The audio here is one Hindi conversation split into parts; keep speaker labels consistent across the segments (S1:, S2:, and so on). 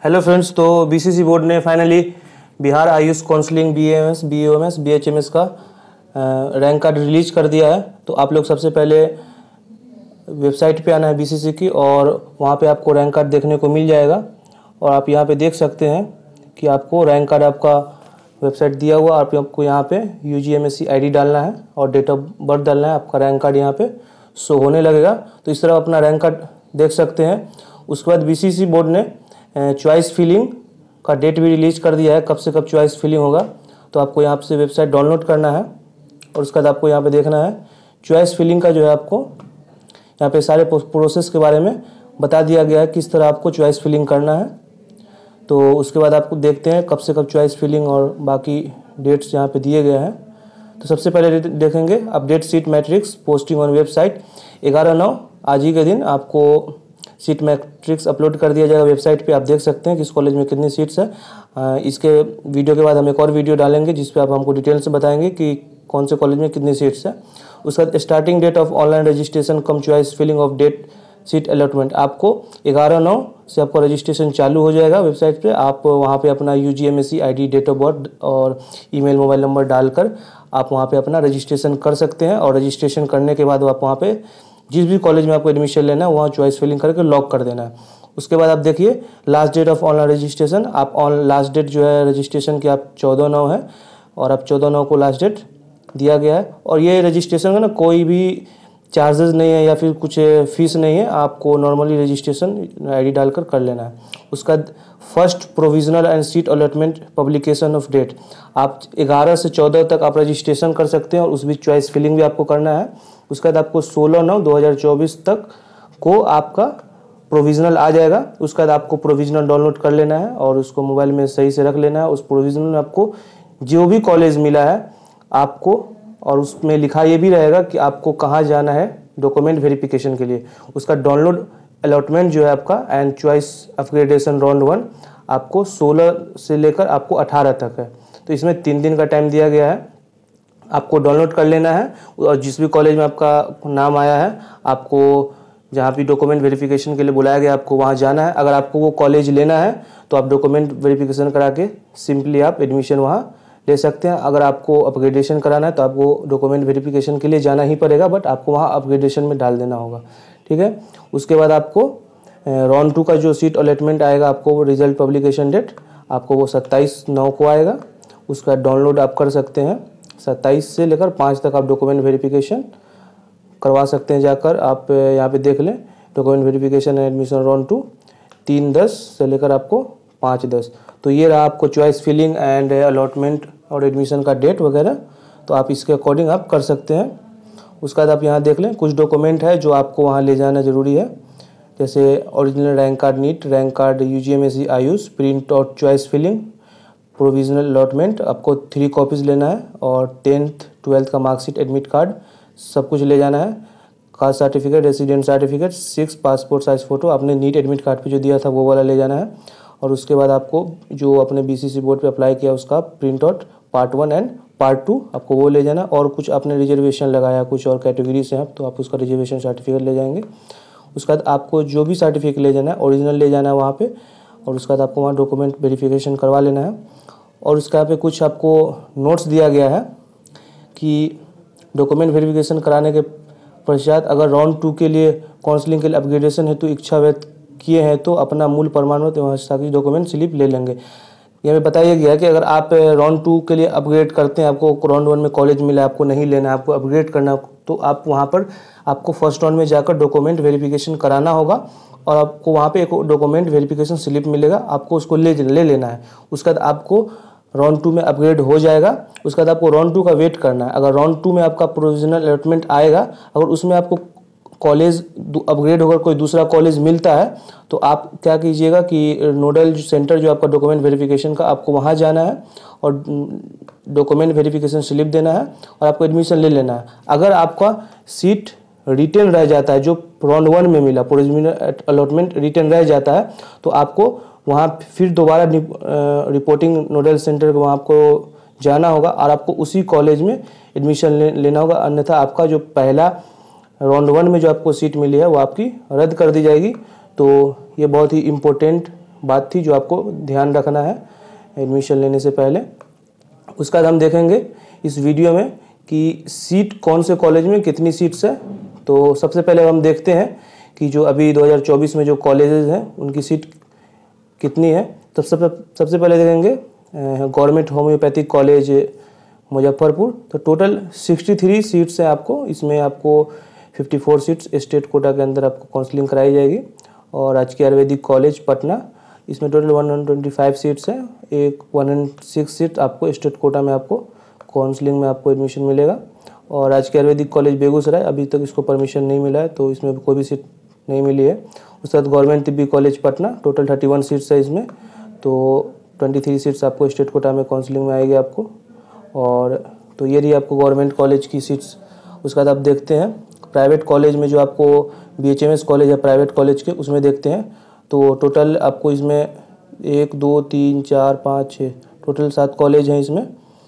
S1: हेलो फ्रेंड्स, तो बीसीसी बोर्ड ने finally Bihar Ayush counselling BMS, BOMS, BHMS का रैंक कार्ड रिलीज कर दिया है। तो आप लोग सबसे पहले वेबसाइट पे आना है बीसीसी की, और वहाँ पे आपको रैंक कार्ड देखने को मिल जाएगा। और आप यहाँ पे देख सकते हैं कि आपको रैंक कार्ड आपका वेबसाइट दिया हुआ, आपको यहाँ पे यूजीएमएससी आईडी डालना है और डेट ऑफ बर्थ डालना है। आपका रैंक कार्ड यहाँ पे शो होने लगेगा। तो इस तरह अपना रैंक कार्ड देख सकते हैं। उसके बाद बीसीसी बोर्ड ने चॉइस फिलिंग का डेट भी रिलीज कर दिया है, कब से कब चॉइस फिलिंग होगा। तो आपको यहाँ से वेबसाइट डाउनलोड करना है और उसके बाद आपको यहाँ पे देखना है चॉइस फिलिंग का जो है, आपको यहाँ पे सारे प्रोसेस के बारे में बता दिया गया है, किस तरह आपको चॉइस फिलिंग करना है। तो उसके बाद आपको देखते हैं कब से कब चॉइस फिलिंग और बाकी डेट्स यहाँ पे दिए गए हैं। तो सबसे पहले देखेंगे update seat matrix posting on website. 11/9 आज ही के दिन आपको सीट मैट्रिक्स अपलोड कर दिया जाएगा वेबसाइट पे। आप देख सकते हैं किस कॉलेज में कितनी सीट्स है। इसके वीडियो के बाद हम एक और वीडियो डालेंगे जिस पे आप हमको डिटेल से बताएंगे कि कौन से कॉलेज में कितनी सीट्स है। उसका starting date of online registration cum choice filling of date seat allotment. आपको 11/9 से आपका रजिस्ट्रेशन चालू हो जाएगा वेबसाइट पे। आप वहाँ पे अपना UGMSC ID, date of birth और ईमेल, मोबाइल नंबर डालकर आप वहाँ पे अपना रजिस्ट्रेशन कर सकते हैं। और रजिस्ट्रेशन करने के बाद आप वहाँ पे जिस भी कॉलेज में आपको एडमिशन लेना है वहाँ चॉइस फिलिंग करके लॉक कर देना है। उसके बाद आप देखिए last date of online registration. आप लास्ट डेट जो है रजिस्ट्रेशन की आप 14/9 है और आप 14/9 को लास्ट डेट दिया गया है। और ये रजिस्ट्रेशन का ना कोई भी चार्जेस नहीं है या फिर कुछ फीस नहीं है, आपको नॉर्मली रजिस्ट्रेशन आईडी डालकर कर लेना है। उसका first provisional and seat allotment publication of date. आप 11 से 14 तक आप रजिस्ट्रेशन कर सकते हैं और उस बीच चॉइस फिलिंग भी आपको करना है। उसके बाद आपको 16/9/2024 तक को आपका प्रोविजनल आ जाएगा। उसके बाद आपको प्रोविजनल डाउनलोड कर लेना है और उसको मोबाइल में सही से रख लेना है। उस प्रोविजनल में आपको जो भी कॉलेज मिला है आपको, और उसमें लिखा ये भी रहेगा कि आपको कहाँ जाना है डॉक्यूमेंट वेरिफिकेशन के लिए। उसका डाउनलोड अलॉटमेंट जो है आपका एंड चॉइस अपग्रेडेशन राउंड 1 आपको 16 से लेकर आपको 18 तक है। तो इसमें 3 दिन का टाइम दिया गया है, आपको डाउनलोड कर लेना है। और जिस भी कॉलेज में आपका नाम आया है, आपको जहाँ भी डॉक्यूमेंट वेरिफिकेशन के लिए बुलाया गया आपको वहाँ जाना है। अगर आपको वो कॉलेज लेना है तो आप डॉक्यूमेंट वेरिफिकेशन करा के सिंपली आप एडमिशन वहाँ ले सकते हैं। अगर आपको अपग्रेडेशन कराना है तो आपको डॉक्यूमेंट वेरिफिकेशन के लिए जाना ही पड़ेगा, बट आपको वहाँ अपग्रेडेशन में डाल देना होगा, ठीक है। उसके बाद आपको राउंड 2 का जो सीट अलॉटमेंट आएगा, आपको रिजल्ट पब्लिकेशन डेट आपको वो 27/9 को आएगा। उसका डाउनलोड आप कर सकते हैं। 27 से लेकर 5 तक आप डॉक्यूमेंट वेरिफिकेशन करवा सकते हैं जाकर। आप यहाँ पे देख लें document verification and admission round 2 3/10 से लेकर आपको 5/10। तो ये रहा आपको चॉइस फिलिंग एंड अलॉटमेंट और एडमिशन का डेट वगैरह। तो आप इसके अकॉर्डिंग आप कर सकते हैं। उसके बाद आप यहाँ देख लें कुछ डॉक्यूमेंट है जो आपको वहाँ ले जाना ज़रूरी है, जैसे original rank card NEET, rank card UGMSC Ayush, print out choice filling, provisional allotment आपको 3 कॉपीज़ लेना है, और 10th 12th का मार्कशीट, एडमिट कार्ड सब कुछ ले जाना है। Caste certificate, resident certificate, 6 passport size photo आपने नीट एडमिट कार्ड पे जो दिया था वो वाला ले जाना है। और उसके बाद आपको जो अपने बीसीसी बोर्ड पे अप्लाई किया उसका print out part 1 and part 2 आपको वो ले जाना। और कुछ आपने रिजर्वेशन लगाया कुछ और कैटेगरी से आप, तो आप उसका रिजर्वेशन सर्टिफिकेट ले जाएंगे। उसके बाद आपको जो भी सर्टिफिकेट ले जाना है ओरिजिनल ले जाना है वहाँ पे। और उसके बाद आपको वहाँ डॉक्यूमेंट वेरिफिकेशन करवा लेना है। और उसके यहाँ पे कुछ आपको नोट्स दिया गया है कि डॉक्यूमेंट वेरिफिकेशन कराने के पश्चात अगर राउंड 2 के लिए काउंसलिंग के लिए अपग्रेडेशन हेतु इच्छा व्यक्त किए हैं तो अपना मूल प्रमाण पत्र एवं हस्ताक्षरित डॉक्यूमेंट स्लिप ले लेंगे। यहाँ पे बताया गया कि अगर आप राउंड 2 के लिए अपग्रेड करते हैं, आपको राउंड 1 में कॉलेज मिला, आपको नहीं लेना है, आपको अपग्रेड करना, तो आप वहाँ पर आपको फर्स्ट राउंड में जाकर डॉक्यूमेंट वेरिफिकेशन कराना होगा और आपको वहाँ पे एक डॉक्यूमेंट वेरिफिकेशन स्लिप मिलेगा, आपको उसको ले लेना है। उसके बाद आपको राउंड 2 में अपग्रेड हो जाएगा। उसके बाद आपको राउंड 2 का वेट करना है। अगर राउंड 2 में आपका प्रोविजनल अलॉटमेंट आएगा, अगर उसमें आपको कॉलेज अपग्रेड होकर कोई दूसरा कॉलेज मिलता है तो आप क्या कीजिएगा कि नोडल सेंटर जो आपका डॉक्यूमेंट वेरिफिकेशन का, आपको वहाँ जाना है और डॉक्यूमेंट वेरिफिकेशन स्लिप देना है और आपको एडमिशन ले लेना है। अगर आपका सीट रिटेन रह जाता है, जो राउंड 1 में मिला प्रोविजनल अलॉटमेंट रिटेन रह जाता है, तो आपको वहाँ फिर दोबारा रिपोर्टिंग नोडल सेंटर को वहाँ आपको जाना होगा और आपको उसी कॉलेज में एडमिशन लेना होगा। अन्यथा आपका जो पहला राउंड 1 में जो आपको सीट मिली है वो आपकी रद्द कर दी जाएगी। तो ये बहुत ही इम्पोर्टेंट बात थी जो आपको ध्यान रखना है एडमिशन लेने से पहले। उसके बाद हम देखेंगे इस वीडियो में कि सीट कौन से कॉलेज में कितनी सीट्स है। तो सबसे पहले हम देखते हैं कि जो अभी 2024 में जो कॉलेजेस हैं उनकी सीट कितनी है। तो सबसे पहले देखेंगे गवर्नमेंट होम्योपैथिक कॉलेज मुजफ्फरपुर। तो टोटल 63 सीट्स हैं आपको, इसमें आपको 54 सीट्स स्टेट कोटा के अंदर आपको काउंसलिंग कराई जाएगी। और राजकीय आयुर्वेदिक कॉलेज पटना, इसमें टोटल 125 सीट्स हैं, एक 106 सीट आपको स्टेट कोटा में आपको काउंसलिंग में आपको एडमिशन मिलेगा। और राजकीय आयुर्वेदिक कॉलेज बेगूसराय, अभी तक इसको परमिशन नहीं मिला है तो इसमें कोई भी सीट नहीं मिली है। उसके बाद government Tibbi college Patna, total 31 seats है इसमें, तो 23 सीट्स आपको स्टेट कोटा में काउंसलिंग में आएगी आपको। और तो ये रही आपको गवर्नमेंट कॉलेज की सीट्स। उसके बाद आप देखते हैं प्राइवेट कॉलेज में जो आपको BHMS कॉलेज है प्राइवेट कॉलेज के, उसमें देखते हैं तो टोटल आपको इसमें 1 2 3 4 5 6 टोटल 7 कॉलेज हैं इसमें,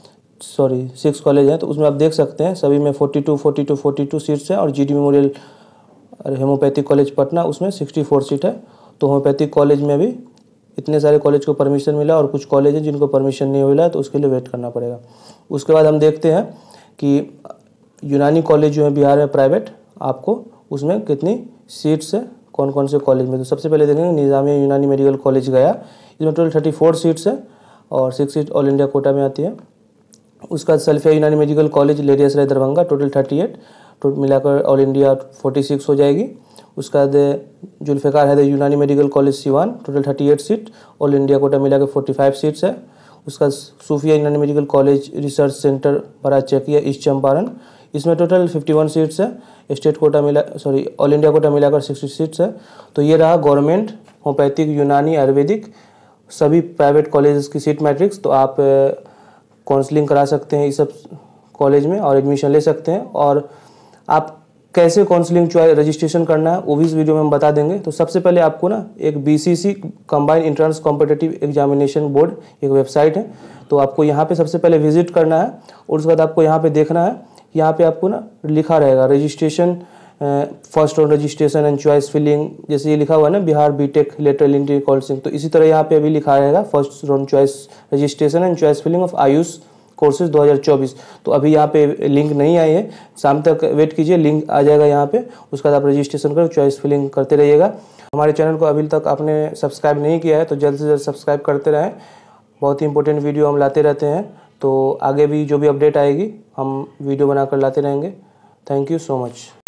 S1: 6 कॉलेज हैं। तो उसमें आप देख सकते हैं सभी में 42 सीट्स हैं। और GD memorial homoeopathic college Patna, उसमें 64 सीट है। तो होम्योपैथिक कॉलेज में भी इतने सारे कॉलेज को परमिशन मिला और कुछ कॉलेज हैं जिनको परमिशन नहीं मिला है, तो उसके लिए वेट करना पड़ेगा। उसके बाद हम देखते हैं कि यूनानी कॉलेज जो है बिहार में प्राइवेट, आपको उसमें कितनी सीट्स है कौन कौन से कॉलेज में। तो सबसे पहले देखेंगे निज़ामिया यूनानी मेडिकल कॉलेज गया, इसमें टोटल 34 सीट्स है और 6 सीट ऑल इंडिया कोटा में आती है। उसका बाद Salfia Unani medical college Laheriasarai Darbhanga, total 38, total मिलाकर ऑल इंडिया 46 हो जाएगी। उसका बाद Zulfiqar Haider Unani medical college Siwan, total 38 seat, all India quota मिलाकर 45 सीट्स है। उसका Sufia Unani medical college research centre Barachakia east Champaran, इसमें टोटल 51 सीट्स है, state quota all India quota मिलाकर 60 सीट्स है। तो ये रहा गवर्नमेंट होम्योपैथिक यूनानी आयुर्वेदिक सभी प्राइवेट कॉलेजेस की सीट मैट्रिक्स। तो आप काउंसलिंग करा सकते हैं इस सब कॉलेज में और एडमिशन ले सकते हैं। और आप कैसे काउंसलिंग रजिस्ट्रेशन करना है वो भी इस वीडियो में हम बता देंगे। तो सबसे पहले आपको ना एक BCC combined entrance competitive examination board एक वेबसाइट है, तो आपको यहाँ पे सबसे पहले विजिट करना है। और उसके बाद आपको यहाँ पे देखना है, यहाँ पे आपको ना लिखा रहेगा registration, first round registration and choice filling, जैसे ये लिखा हुआ है ना Bihar BTech lateral entry counselling, तो इसी तरह यहाँ पे अभी लिखा रहेगा first round choice registration and choice filling of Ayush courses 2024। तो अभी यहाँ पे लिंक नहीं आई है, शाम तक वेट कीजिए, लिंक आ जाएगा यहाँ पे। उसके बाद आप रजिस्ट्रेशन कर चॉइस फिलिंग करते रहिएगा। हमारे चैनल को अभी तक आपने सब्सक्राइब नहीं किया है तो जल्द से जल्द सब्सक्राइब करते रहें, बहुत ही इंपॉर्टेंट वीडियो हम लाते रहते हैं। तो आगे भी जो भी अपडेट आएगी हम वीडियो बनाकर लाते रहेंगे। Thank you so much.